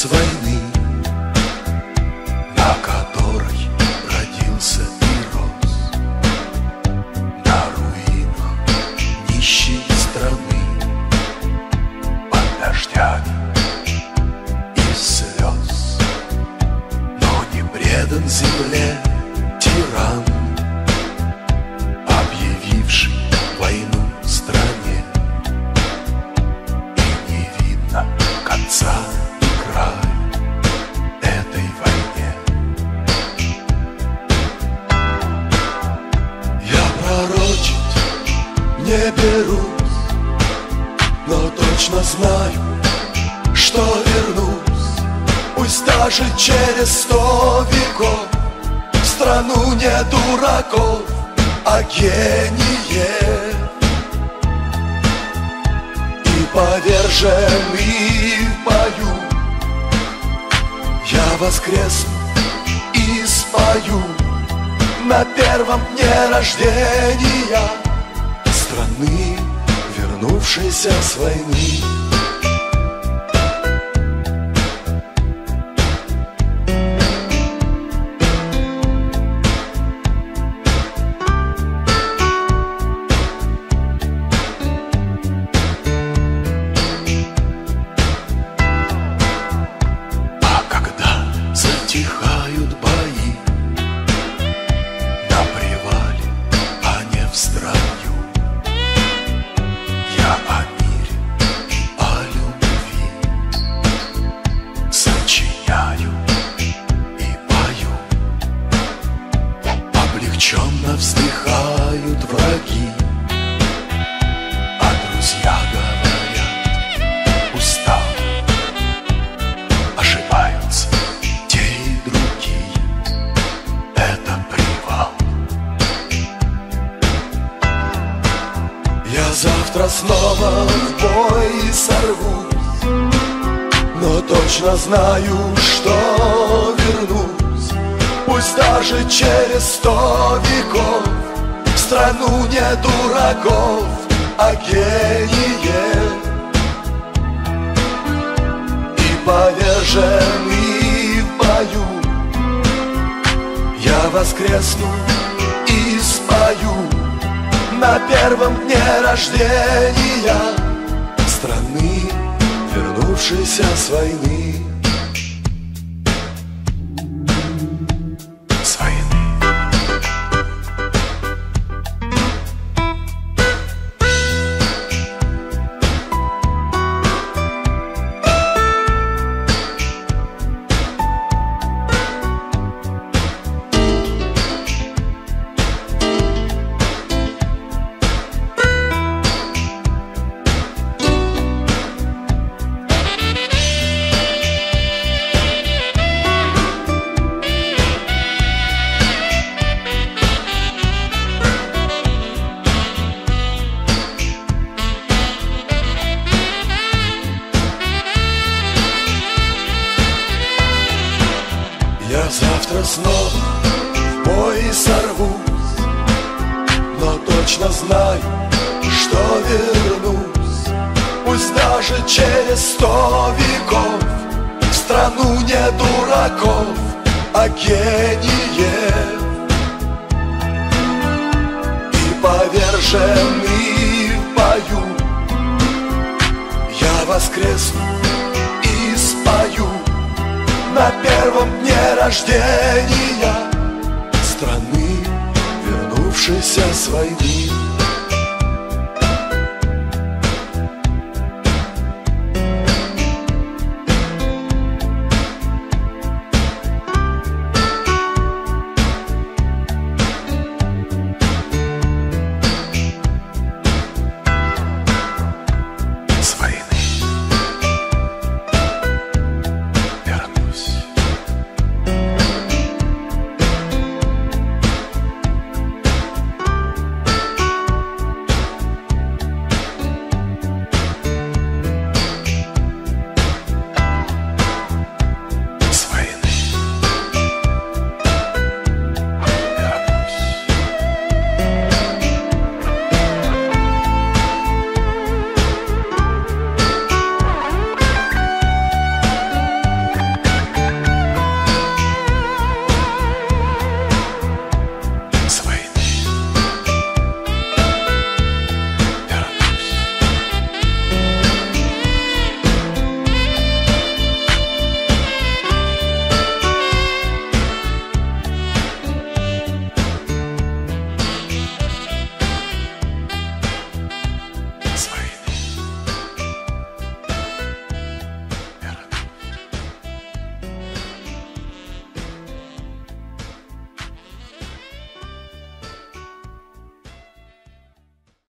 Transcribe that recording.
с войны, на которой родился и рос, на руинах нищей страны, под дождями и слез. Но не предан земле тиран, объявивший войну стране, и не видно конца и края этой войне. Я пророчить не берусь, но точно знаю, что вернусь, пусть даже через 100 веков, в страну не дураков, а гениев. И поверженный в бою я воскресну и спою на первом дне рождения страны, вернувшейся с войны. Затихают бои на привале, а не в строю. Я о мире и о любви сочиняю и пою. Облегченно вздыхают враги, а друзья говорят устал. Ошибаются завтра снова в бой сорвусь, но точно знаю, что вернусь, пусть даже через 100 веков, в страну не дураков, а гениев. И поверженный в бою я воскресну и спою на первом дне рождения страны, вернувшейся с войны. С войны. Я завтра снова в бой сорвусь, но точно знаю, что вернусь, пусть даже через 100 веков, в страну не дураков, а гениев. И поверженный в бою я воскресну и спою на первом дне рождения страны, вернувшейся с войны.